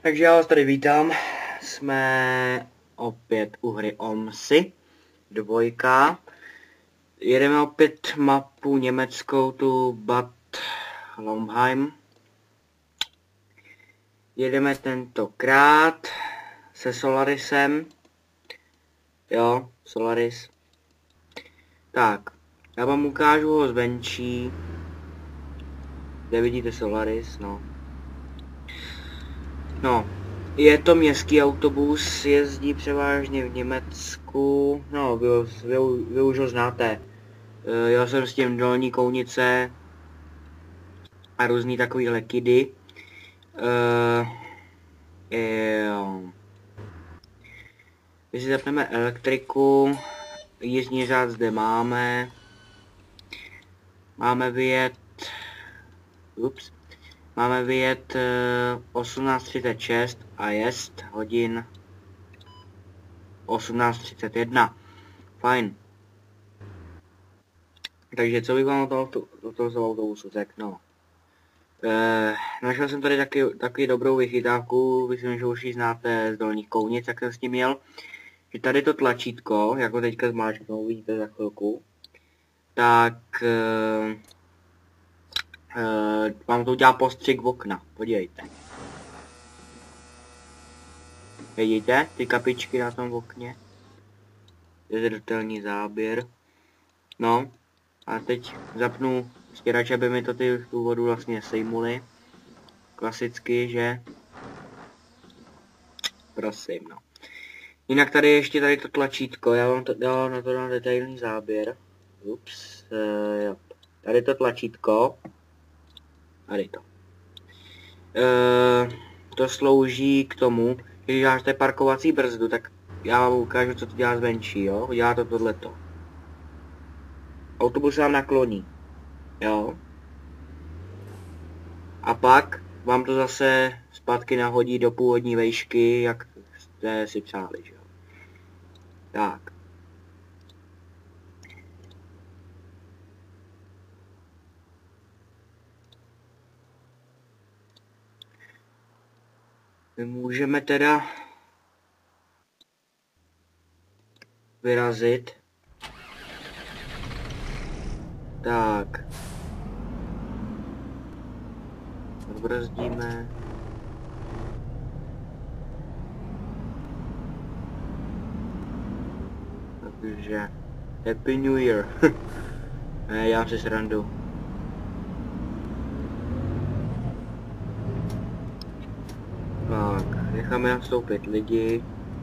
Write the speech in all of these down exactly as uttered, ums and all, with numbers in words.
Takže já vás tady vítám, jsme opět u hry Omsi, dvojka. Jedeme opět mapu německou, tu Bad Lomheim. Jedeme tentokrát se Solarisem. Jo, Solaris. Tak, já vám ukážu ho zvenčí. Kde vidíte Solaris, no. No, je to městský autobus, jezdí převážně v Německu, no, vy, vy, vy už ho znáte. E, já jsem s tím Dolní Kounice a různý takovýhle kidy. E, jo. Když si zapneme elektriku, jízdní řád zde máme. Máme vyjet, ups. Máme vyjet uh, osmnáct třicet šest a jest hodin osmnáct třicet jedna. Fajn. Takže co bych vám o toho, o toho autobusu řekl, no. E, našel jsem tady taky, taky dobrou vychytávku, myslím, že už ji znáte z Dolních Kounic, jak jsem s tím měl. Že tady to tlačítko, jako teďka zmáčknu, uvidíte za chvilku, tak... E, Uh, vám to udělá postřik v okna, podívejte. Vidíte ty kapičky na tom okně? Je zřetelný záběr. No, a teď zapnu stěrač, aby mi to ty tu vodu vlastně sejmuly. Klasicky, že? Prosím, no. Jinak tady ještě tady to tlačítko, já vám to dal na to na detailní záběr. Ups, uh, jo. Tady to tlačítko. Tady to. E, to slouží k tomu, že když dáte parkovací brzdu, tak já vám ukážu, co to dělá zvenčí, jo? Dělá to tohleto. Autobus vám nakloní, jo? A pak vám to zase zpátky nahodí do původní vejšky, jak jste si přáli, jo? Tak. My můžeme teda vyrazit. Tak. Odbrzdíme. Takže Happy New Year. Ne, já si srandu. Tak, necháme nastoupit lidi.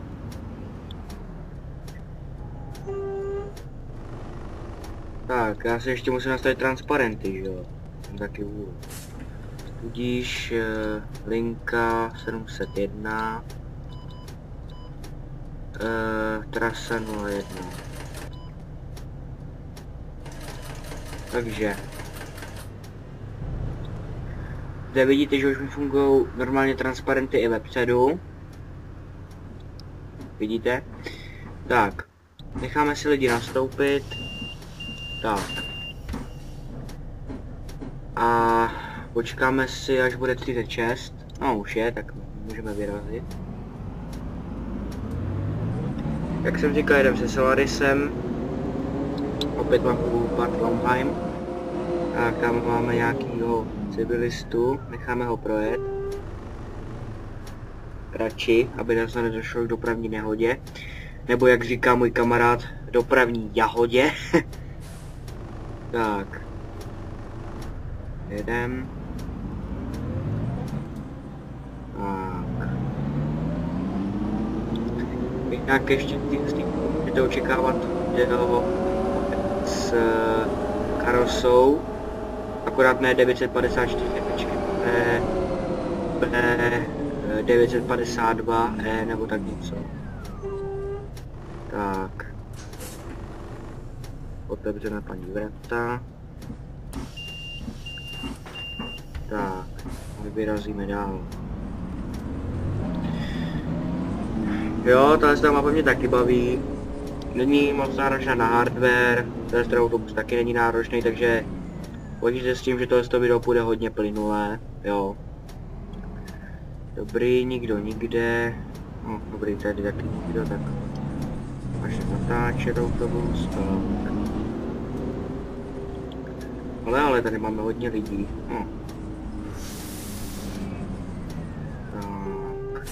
Tak, já si ještě musím nastavit transparenty, že jo? Jsem taky vůl. Tudíž uh, linka sedm set jedna. Uh, trasa nula jedna. Takže zde vidíte, že už mi fungují normálně transparenty i vepředu. Vidíte? Tak. Necháme si lidi nastoupit. Tak. A počkáme si, až bude třicet šest. No už je, tak můžeme vyrazit. Jak jsem říkal, jedem se Solarisem. Opět mám Bad Lomheim. Tak tam máme nějakýho civilistu, necháme ho projet. Radši, aby nás nedošlo k dopravní nehodě. Nebo jak říká můj kamarád, dopravní jahodě. Tak. Jedem. Tak. Jinak ještě můžete očekávat video s karosou. Akorát ne devět set padesát čtyři, počkej, B, B, devět set padesát dva, E nebo tak něco. Tak. Otevřeme paní vrata. Tak, my vyrazíme dál. Jo, tahle ta mapa mě taky baví. Není moc náročná na hardware, ten autobus taky není náročný, takže počítejte s tím, že tohle video půjde hodně plynulé, jo. Dobrý, nikdo nikde. No, dobrý, tady taky nikdo, tak až se natáčet autobus, tak. Ale, ale tady máme hodně lidí. No. Tak.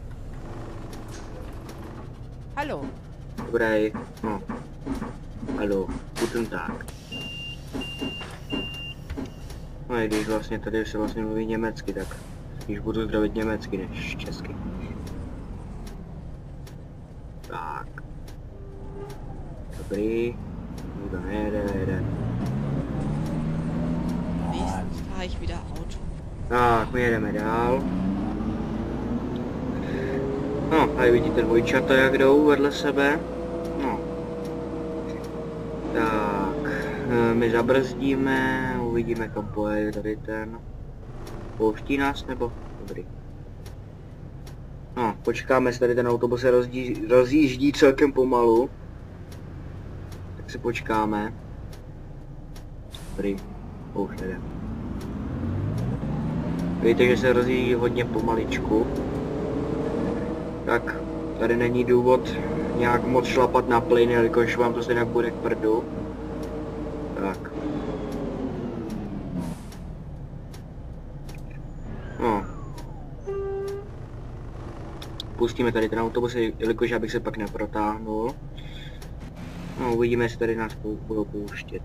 Hallo. Dobrý, no. Hallo, guten Tag. No i když vlastně tady se vlastně mluví německy, tak když budu zdravit německy než česky. Tak. Dobrý. Nikdo nejede, nejede. Nächstes fahre ich wieder Auto. Tak, my jedeme dál. No, tady vidíte dvojčata, jak jdou vedle sebe. No. Tak, my zabrzdíme, uvidíme, kam pojede tady ten. Pouští nás, nebo? Dobrý. No, počkáme, se tady ten autobus se rozdí, rozjíždí celkem pomalu. Tak si počkáme. Dobrý, už jde. Víte, že se rozjíždí hodně pomaličku. Tak, tady není důvod nějak moc šlapat na plyn, jelikož vám to stejně bude k prdu. Tak. No. Pustíme tady ten autobus, jelikož abych se pak neprotáhnul. No, uvidíme, jestli tady nás budou pouštět.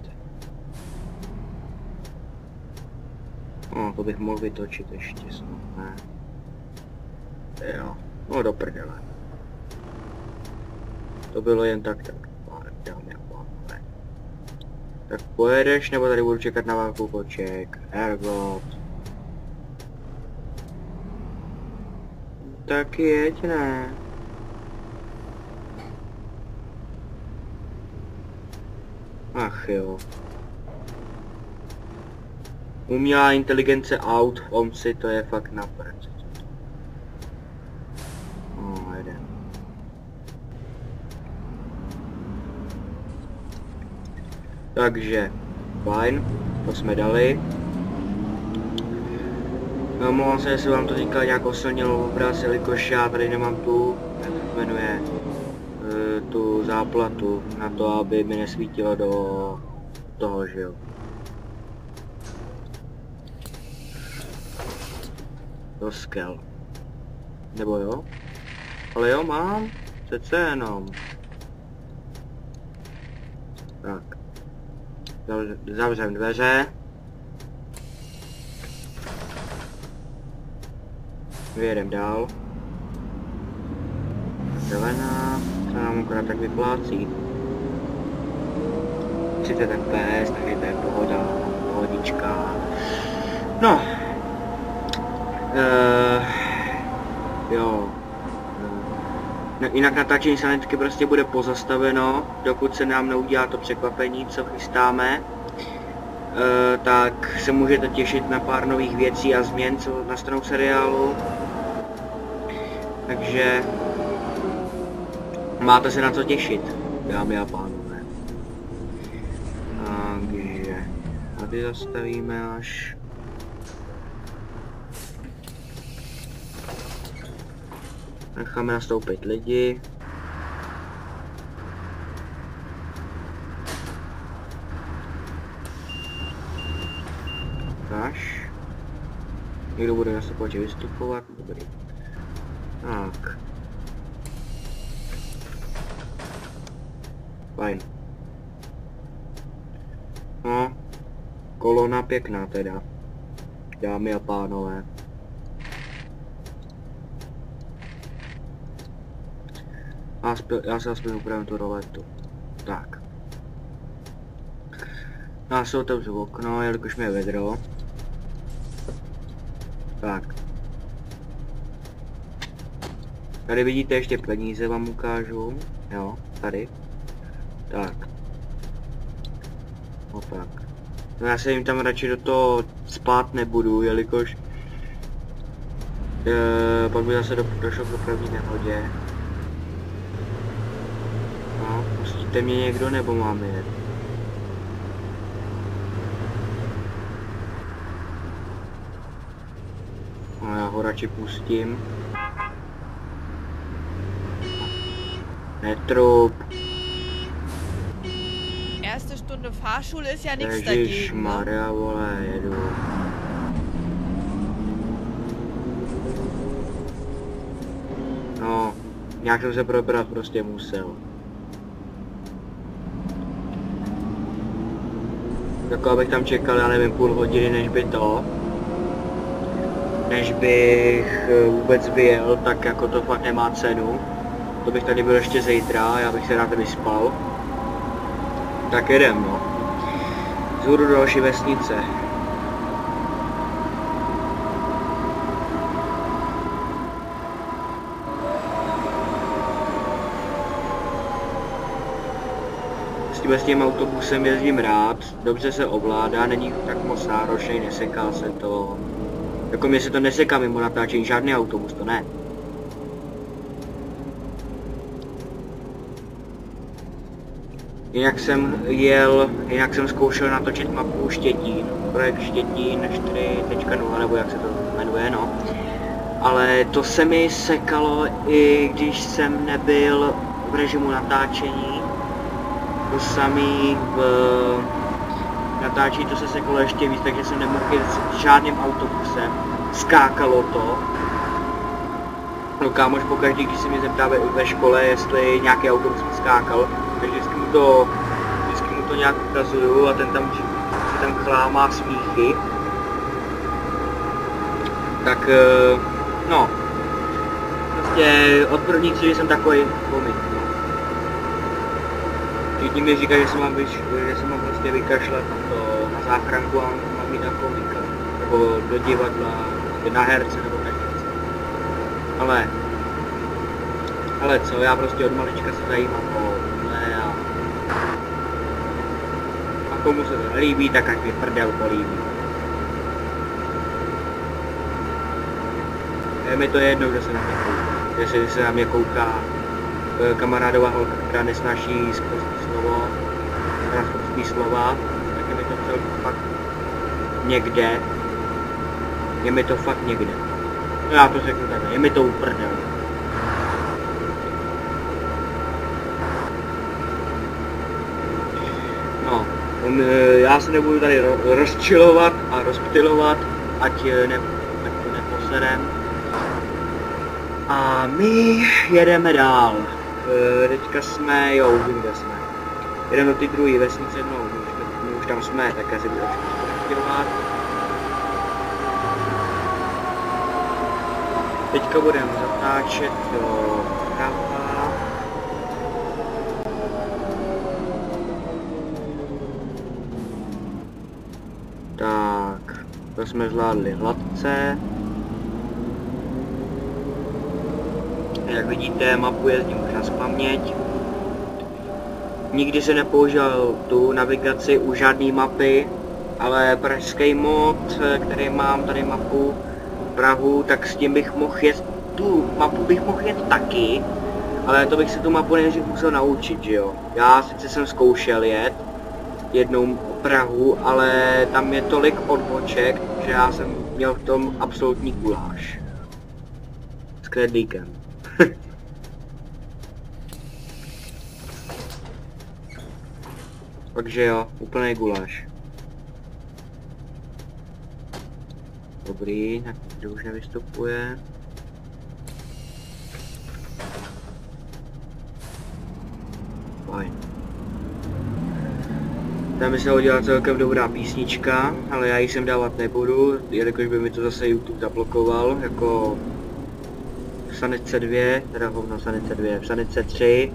No, to bych mohl vytočit ještě snad, ne? Jo, no do prdele. To bylo jen tak, tak, dámy a pánové. Tak pojedeš, nebo tady budu čekat na válku koček? Ergot. Tak jeď, ne? Ach jo. Umělá inteligence aut v Omsi, to je fakt na prd. No, jde. Takže, fajn, to jsme dali. No, mluvám se, jestli vám to říkal nějak oslnil obraz, jelikož já tady nemám tu, jak se jmenuje, tu záplatu na to, aby mi nesvítilo do toho, že jo. Do skel. Nebo jo? Ale jo, mám. Přece jenom. Tak. Zavřem dveře. Vyjedem dál. Zelená. To nám akorát tak vyplácí. třicet F P S, takže to je pohoda. Pohodička. No. Uh, jo. Uh, jinak natáčení sanitky prostě bude pozastaveno, dokud se nám neudělá to překvapení, co chystáme. Uh, tak se můžete těšit na pár nových věcí a změn, co nastanou seriálu. Takže máte se na co těšit, dámy a pánové. Takže tady zastavíme až. Necháme nastoupit lidi. Až. Někdo bude nastupovat, vystupovat. Dobrý. Tak. Fajn. No. Kolona pěkná teda. Dámy a pánové. A já se aspoň upravím tu roletu. Tak. Já se otevřu okno, jelikož mi je vedro. Tak. Tady vidíte ještě peníze, vám ukážu. Jo, tady. Tak. No tak. No já se jim tam radši do toho spát nebudu, jelikož e, pak by zase do, došlo k dopravní nehodě. No, pustíte mě někdo, nebo máme jet? No já ho radši pustím. Netrup. Erste Stunde Fahrschule ist ja nichts dagegen. Ježišmarja, vole, jedu. No, nějak jsem se probrat prostě musel. Jako abych tam čekal, já nevím, půl hodiny, než by to, než bych vůbec vyjel, tak jako to fakt nemá cenu. To bych tady byl ještě zítra, já bych se rád vyspal. Tak jedem, no. Vzhůru do další vesnice. S tím autobusem jezdím rád, dobře se ovládá, není tak moc náročný, neseká se to. Jako mě se to neseká mimo natáčení, žádný autobus, to ne. Jinak jsem jel, jinak jsem zkoušel natočit mapu Štětín, projekt Štětín čtyři tečka nula, nebo jak se to jmenuje, no. Ale to se mi sekalo, i když jsem nebyl v režimu natáčení. To samý v natáčení to se sekalo ještě víc, takže jsem nemohl jít s žádným autobusem. Skákalo to. No kámoš pokaždý, když se mě zeptá ve, ve škole, jestli nějaký autobus mi skákal, takže vždycky mu to, vždycky mu to nějak ukazuju a ten tam si tam chlámá smíchy. Tak no, prostě od první třídy jsem takový komik. Všichni mi říkají, že se mám, vyš, že se mám prostě vykašlat na, to, na záchranku a mám jít na komika, nebo do divadla, na herce nebo tak něco. Ale, ale co, já prostě od malička se zajímám o tohle a, a komu se to nelíbí, tak ať mi prdel políbí. Je mi to jedno, kdo se na mě kouká, jestli se na mě kouká kamarádová holka, která nesnáší sprostý slovo, sprostý slova, tak je mi to celý fakt někde, je mi to fakt někde. No já to řeknu takhle, je mi to uprdel. No, on, já se nebudu tady rozčilovat a rozptylovat, ať, ne, ať to neposerem. A my jedeme dál. E, teďka jsme, jo, už kde jsme. Jedeme do ty druhé vesnice, no, my už, my už tam jsme, tak já si budu rozptylovat. Teďka budeme zatáčet do prava. Tak, to jsme zvládli hladce. Jak vidíte, mapu jezdím už na spaměť. Nikdy se nepoužil tu navigaci u žádné mapy, ale pražský mod, který mám tady mapu Prahu, tak s tím bych mohl jet, tu mapu bych mohl jet taky, ale to bych se tu mapu nejdřív musel naučit, že jo. Já sice jsem zkoušel jet jednou Prahu, ale tam je tolik odboček, že já jsem měl v tom absolutní guláš. S kredlíkem. Takže jo, úplný guláš. Dobrý, tak to už nevystupuje. Fajn. Tam by se hodila celkem dobrá písnička, ale já ji sem dávat nebudu, jelikož by mi to zase YouTube zablokoval, jako v Sanice dva, teda hovno Sanice dva, v Sanice tři,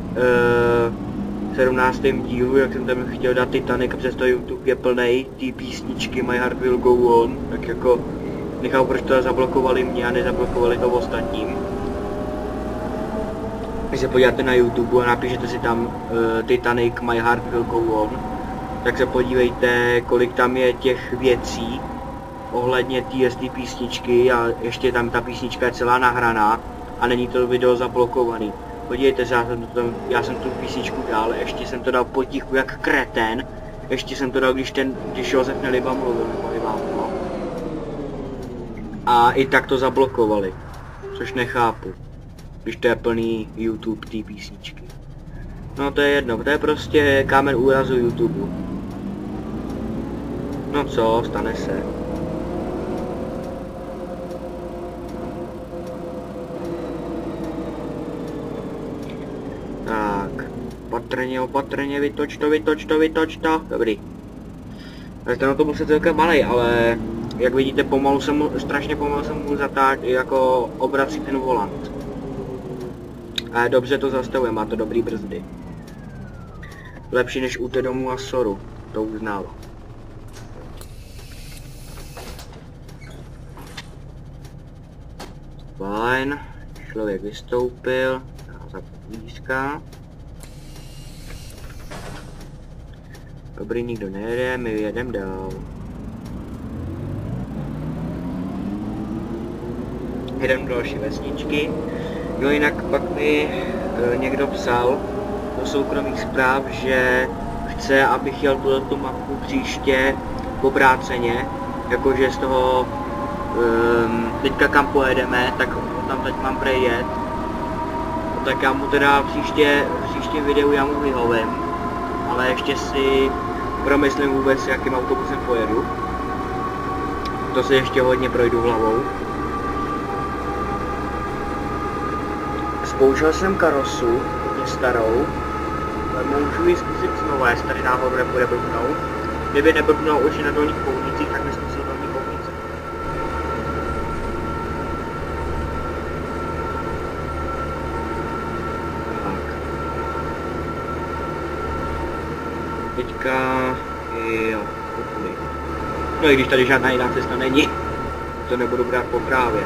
v sedmnáctém dílu, jak jsem tam chtěl dát Titanic, a přesto YouTube je plnej té písničky My Heart Will Go On, tak jako nechápu, proč to zablokovali mě a nezablokovali to ostatním. Když se podíváte na YouTube a napíšete si tam uh, Titanic My Heart Will Go On, tak se podívejte, kolik tam je těch věcí ohledně té písničky a ještě tam ta písnička je celá nahraná a není to video zablokovaný. Podívejte se, já jsem, to, já jsem tu písničku dal, ještě jsem to dal potichu jak kreten, ještě jsem to dal, když ten, když Josef Neliba mluvil, nebo Iván, no. A i tak to zablokovali. Což nechápu. Když to je plný YouTube té písničky. No to je jedno, to je prostě kámen úrazu YouTube. No co, stane se. Tak, opatrně, opatrně, vytoč to, vytoč to, vytoč to. Dobrý. Ale ten autobus je celkem malý, ale jak vidíte, pomalu se mu, strašně pomalu se mu zatáč, jako obrací ten volant. Ale dobře to zastavuje, má to dobrý brzdy. Lepší než u Tedomu a Soru, to uznávám. Fajn, člověk vystoupil, zapíská. Dobrý, nikdo nejede, my jedeme dál. Jedeme do další vesničky. No jinak pak mi e, někdo psal do soukromých zpráv, že chce, abych jel tu mapu příště obráceně, jakože z toho um, teďka kam pojedeme, tak tam teď mám prejet. No, tak já mu teda příště, v příštím videu já mu vyhovím, ale ještě si promyslím vůbec, jakým autobusem pojedu. To si ještě hodně projdu hlavou. Použil jsem karosu, hodně starou, ale můžu ji zkusit znovu, jestli tady náhodou nebude blbnout. Kdyby neblbnou už na dolních koutnicích, tak neskusil dolní koutnice. Tak. Teďka... jo, úplně. No i když tady žádná jiná cesta není, to nebudu brát po právě.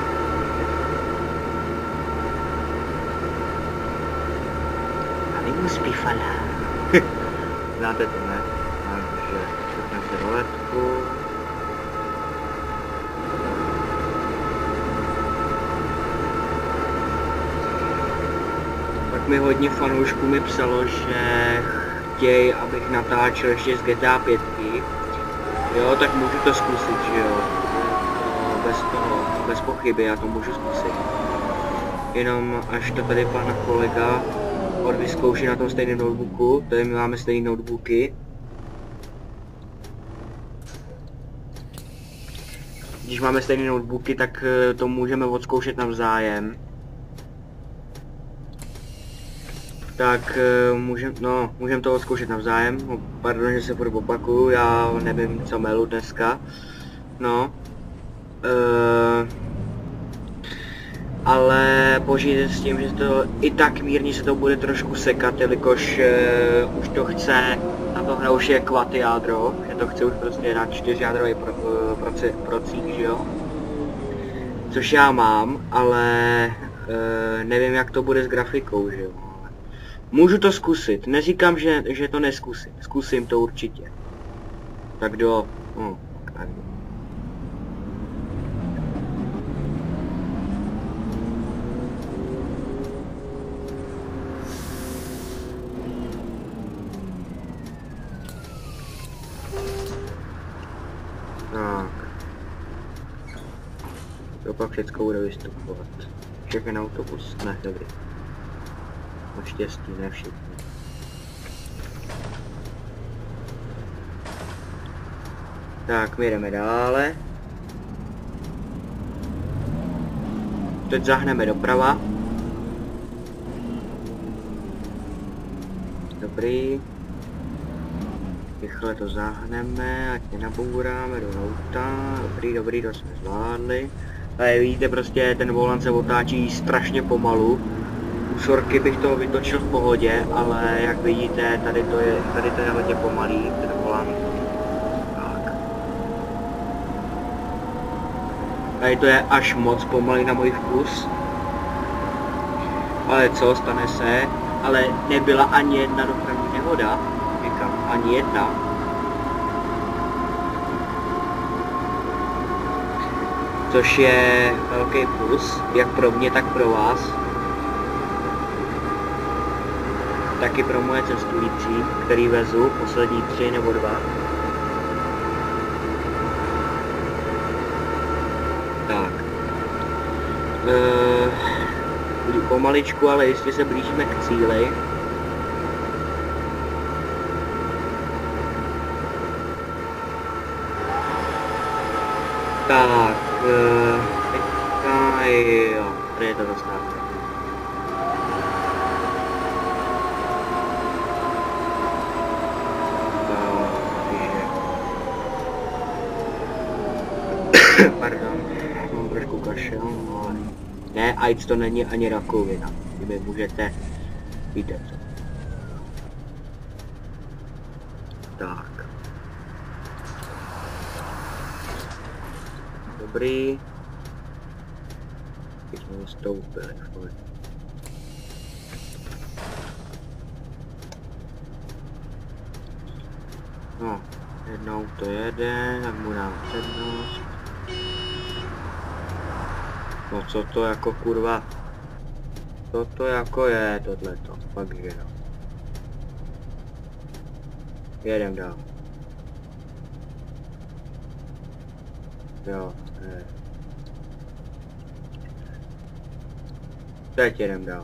Spifala. Znáte to, ne? Takže šupneme si roletku. Pak mi hodně fanoušků mi psalo, že chtějí, abych natáčel ještě z G T A pět. Jo, tak můžu to zkusit, že jo? Bez toho, bez pochyby, já to můžu zkusit. Jenom až to tady pan kolega odvyzkouší na tom stejném notebooku, tady my máme stejné notebooky. Když máme stejné notebooky, tak to můžeme odzkoušet navzájem. Tak můžeme no, můžem to odzkoušet navzájem. Pardon, že se furt opakuju, já nevím, co melu dneska. No. Uh, ale počítejte s tím, že to i tak mírně se to bude trošku sekat, jelikož uh, už to chce, na to hra už je quad jádro, že to chce už prostě na čtyřjádrový pro, uh, proci, procík, že jo? Což já mám, ale uh, nevím, jak to bude s grafikou, že jo? Můžu to zkusit, neříkám, že, že to neskusím, zkusím to určitě. Tak do... No, tak do. Tak. To pak všechno bude vystupovat. Všechny autobus, ne, dobrý. Naštěstí, ne všichni. Tak, my jdeme dále. Teď zahneme doprava. Dobrý. Rychle to zahneme, ať nenabouráme do auta. Dobrý, dobrý, to jsme zvládli. Tady vidíte, prostě ten volant se otáčí strašně pomalu. U Sorky bych to vytočil v pohodě, ale jak vidíte, tady to je, tady to je hodně pomalý, ten volant. Tak. Tady to je až moc pomalý na můj vkus. Ale co, stane se, ale nebyla ani jedna dopravní nehoda, říkám, ani jedna. Což je velký plus, jak pro mě, tak pro vás. Taky pro moje cestující, který vezu, poslední tři nebo dva. Tak, pomaličku, ale jistě se blížíme k cíli. Tak, uh, teďka jo, tady je to zastávka. Pardon, mám trošku kašel, ale ne, AIDS to není ani rakovina, vy můžete, víte co. Tak. Dobrý. Teď jsme vystoupili, furt. No, jednou to jede, tak mu dám přednost. No co to jako kurva, co to jako je tohleto, fakt že no. Jedem dál. Jo, ne. Teď jedem dál.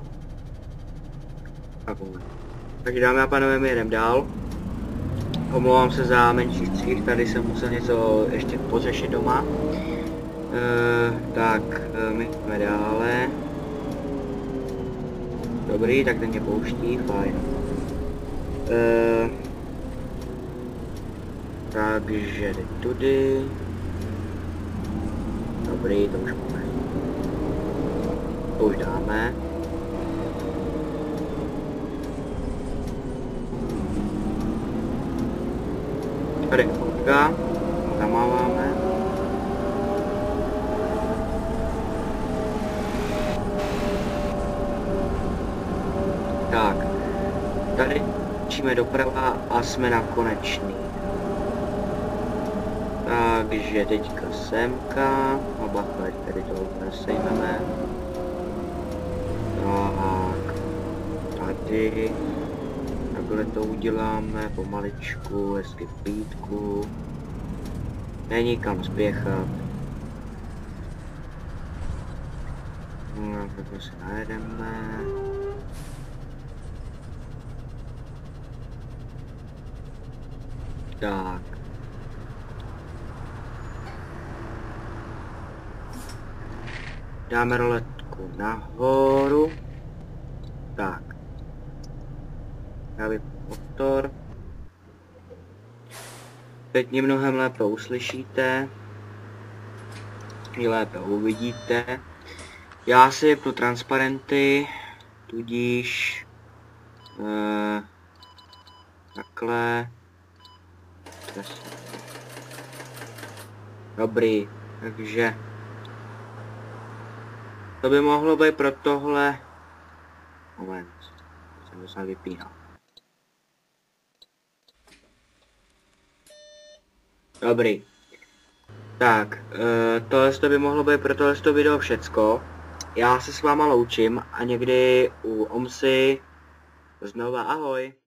Takže dámy a pánové, my jedem dál. Omlouvám se za menší střih, tady jsem musel něco ještě pořešit doma. Uh, tak, uh, my jsme dále. Dobrý, tak ten mě pouští, fajn. Uh, takže jde tudy. Dobrý, to už máme. To už dáme. Tady je fotka, zamáváme. Tak, tady číme doprava a jsme na konečný. Takže teďka semka, no bacha, tady to úplně sejmeme. Tak, tady, takhle to uděláme pomaličku, hezky pítku. Není kam spěchat. No, takhle se najedeme. Tak. Dáme roletku nahoru. Tak. Já vypnu motor. Teď mě mnohem lépe uslyšíte. I lépe uvidíte. Já si vypnu transparenty, tudíž eh, takhle. Dobrý, takže to by mohlo být pro tohle. Moment, jsem to sám vypínal. Dobrý. Tak, e, tohle to by mohlo být pro tohle video všecko. Já se s váma loučím a někdy u Omsy znova ahoj.